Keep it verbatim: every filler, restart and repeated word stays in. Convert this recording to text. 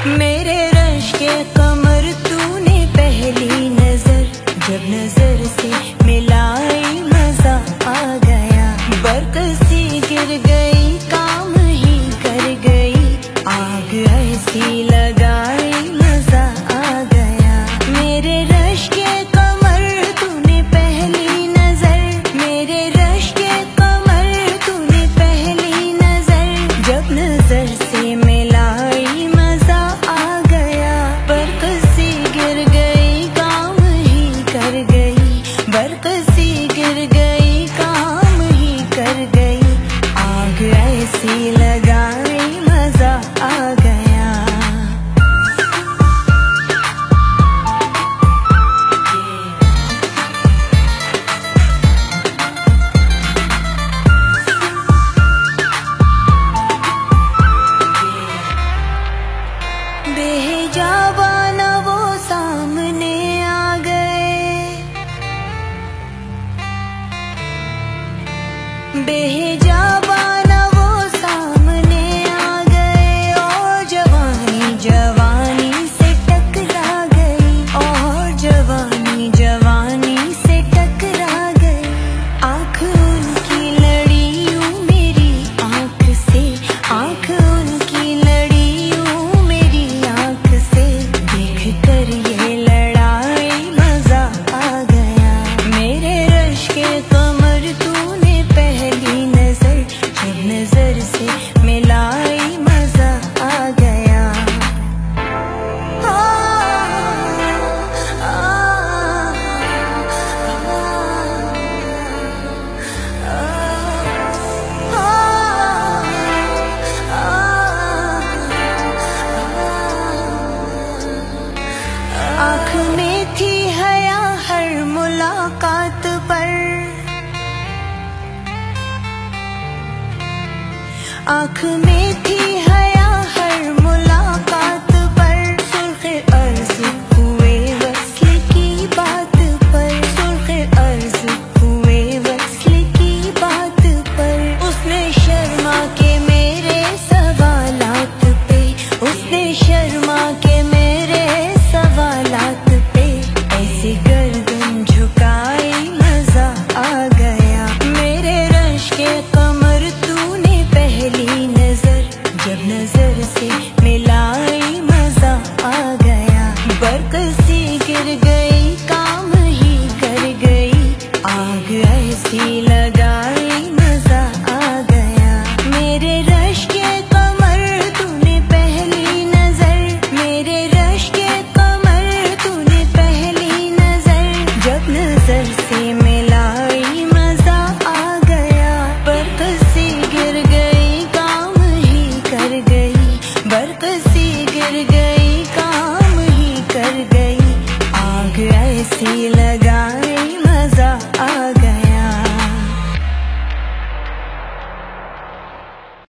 मेरे रश के कमर तूने पहली नजर जब नजर से मिलाई मजा आ गया। बरक सी गिर गई काम ही कर गई, आग ऐसी लगाई मजा आ गया। मेरे रश के कमर तूने पहली नजर, मेरे रश के कमर तूने पहली नजर जब नजर से मिलाई मजा आ गया। बरक सी गिर गई काम ही कर गई, बरक सी गिर गई काम ही कर गई, आग ऐसी लगाई मजा आ गया। बेहिजाबाना वो सामने आ गए, बेहिजाबाना वो सामने आ गए, और जवानी जवानी से टकरा गई, और जवानी जवानी से टकरा गई। आँख उनकी लड़ी यूं मेरी आँख से, आँख उनकी लड़ी यूं मेरी आँख से, देख कर ये लड़ाई मजा आ गया। मेरे रश के कमर तूने पहली नजर जब नजर से मिलाई मजा आ गया। आ, आ, आँख में थी हया हर मुलाकात पर, आँख में थी हया हर मुलाकात पर, सुर्ख अर्ज हुए वस्ल की बात पर, सुर्ख अर्ज हुए वस्ल की बात पर। उसने शर्मा के मेरे सवालात पे, उसने शर्मा के मेरे सवालात पे, ऐसी गर्दन झुकाई मजा आ गया। मेरे रश के कमर तूने पहली नजर जब नजर से मिलाई मजा आ गया। बरक सी गिर गई काम ही कर गई, आग ऐसी लग